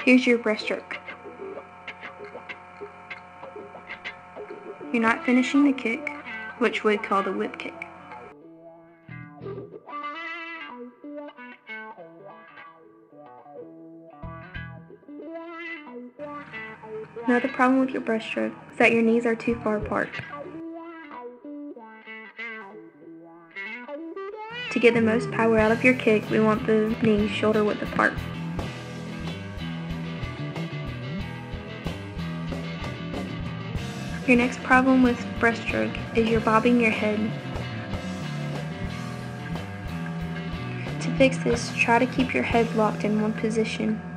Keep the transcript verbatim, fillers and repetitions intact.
Here's your breaststroke. You're not finishing the kick, which we call the whip kick. Another problem with your breaststroke is that your knees are too far apart. To get the most power out of your kick, we want the knees shoulder width apart. Your next problem with breaststroke is you're bobbing your head. To fix this, try to keep your head locked in one position.